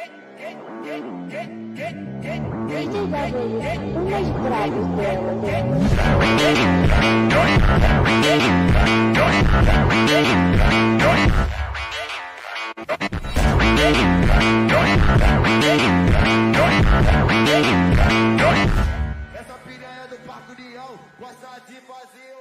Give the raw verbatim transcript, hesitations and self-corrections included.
Deixa eu ver umas pragas dela. Essa piranha do Parque União gosta de fazer